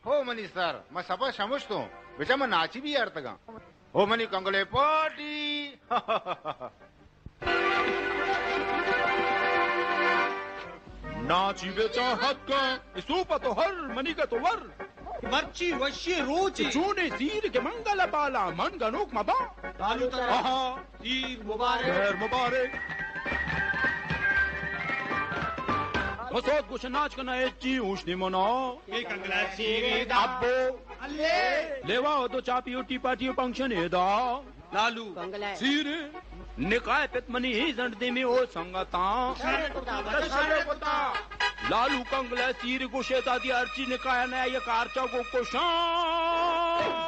हो money sir मैं सपा समझतो बेटा मैं नाची भी यार तगा हो मनी कंगले पार्टी नाची बेचा हद का सूपा तो हर मनी का तो वर मर्ची वशी रोची चूने तीर के मंगल बाला मन गनोक मबा लालू तरह तीर मुबारक मुबारक मसोद कुछ नाच करना एची उष्णी मनो एक अंगला सीरे अब्बो अल्ले लेवा हो तो चापी उटी पाटी फंक्शन है दा लालू सीर निकाय पितमनी ही जंडे में ओ संगता लालू कंगला सीर गुशे दादी अर्ची निकाय नया ये कारचा को कुशां